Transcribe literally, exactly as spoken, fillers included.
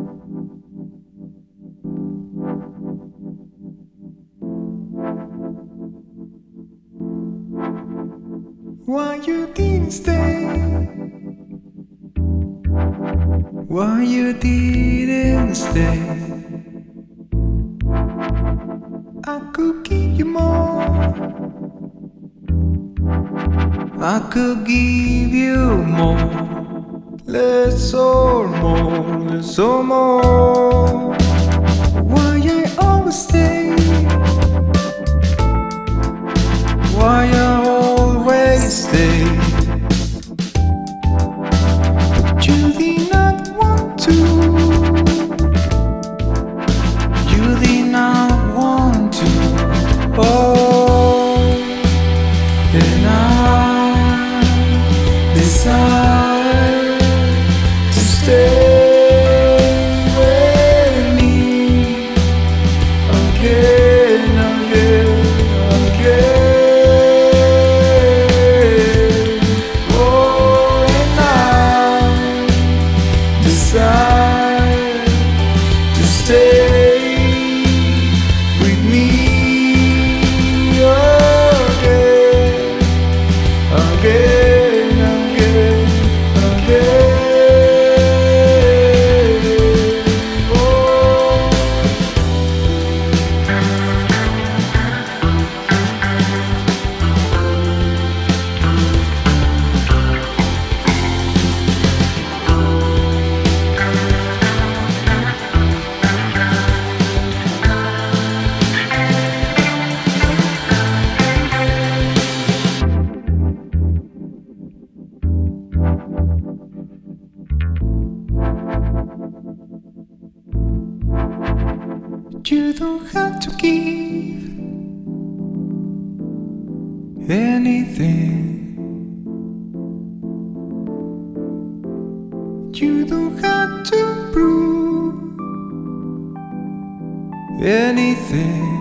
Why you didn't stay? Why you didn't stay? I could give you more. I could give you more. Less or more, less or more. Why I always stay? Why I always stay? But you did not want to. You did not want to. Oh, and I decide to stay with me again, again, again. Oh, and I decide to stay with me again, again, again, again. You don't have to give anything. You don't have to prove anything.